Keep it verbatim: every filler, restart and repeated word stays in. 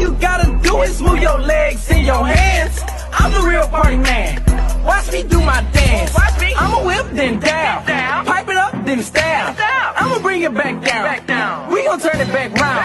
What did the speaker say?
you gotta do is move your legs and your hands. I'm the real party man. Watch me do my dance. Watch me. I'ma whip then down. down. Pipe it up then stab. I'ma bring it back down. back down. We gon' turn it back round.